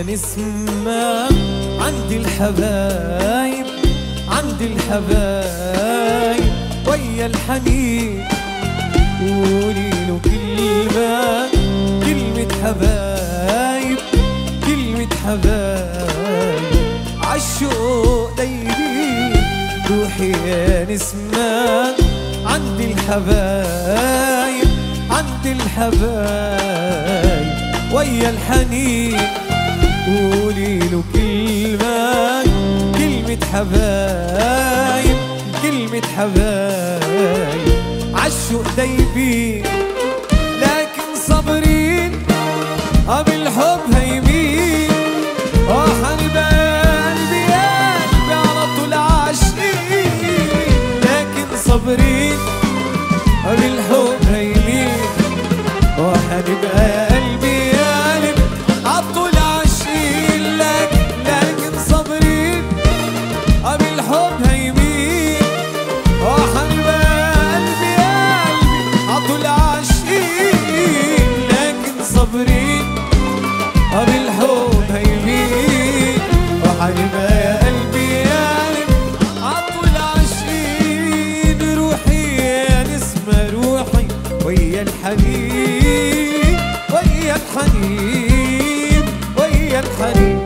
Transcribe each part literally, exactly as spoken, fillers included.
نسمة عند الحبايب، عند الحبايب ويا الحنين. قولي له كلمة، كلمة حبايب، كلمة حبايب عالشوق دايرين. روحي يا نسمة عند الحبايب، عند الحبايب ويا الحنين. قولي له كلمة، كلمة حبايب، كلمة حبايب عالشوق دايبين. لكن صابرين بالحب هيمين، وحنبقى قلبي قلبي على طول عاشقين. لكن صابرين بالحب هيمين، وحنبقى قلبي قلبي على طول عاشقين. لكن لكن صابرين بالحب هيمين، وحنبقى قلبي قلبي على طول عاشقين. لكن صابرين بالحب هيمين، وحنبقى يا قلبي يا قلبي عطول عاشقين. روحي يا نسمة روحي ويا الحنين، ويا الحنين، ويا الحنين.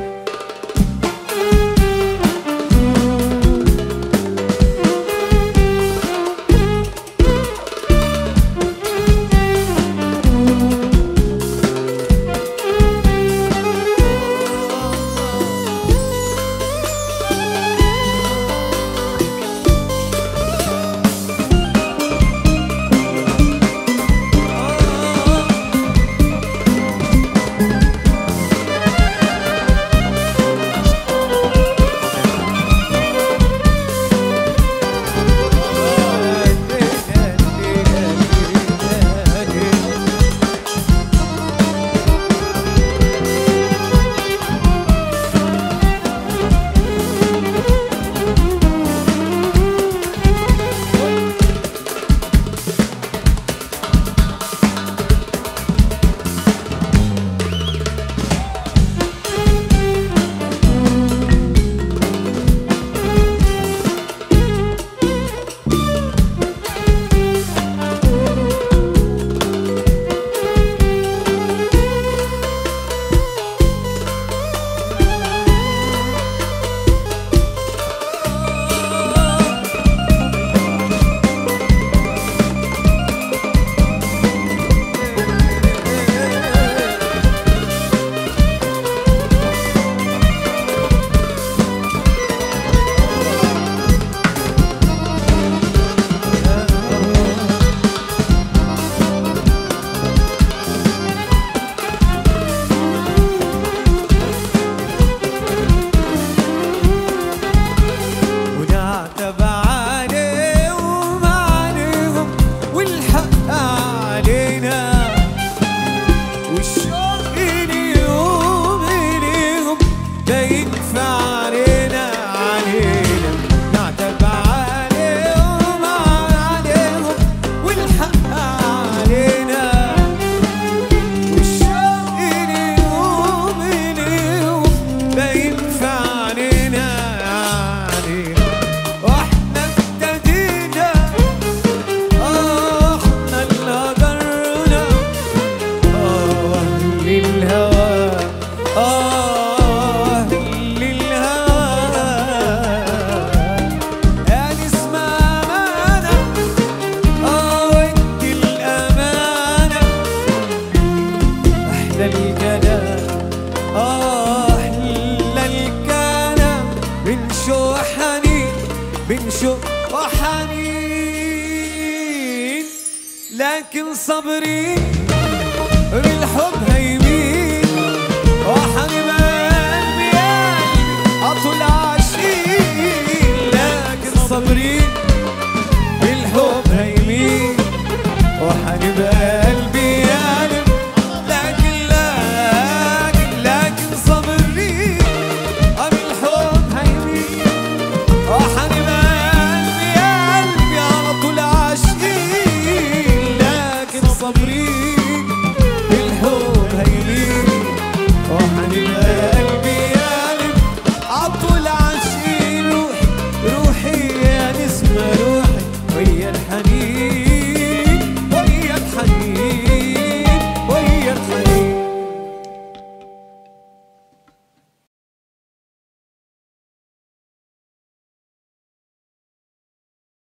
بنشوق وحنين، لكن صبرين بالحب هيمين، وحنبقى قلبي قلبي عطول عاشقين، لكن صبرين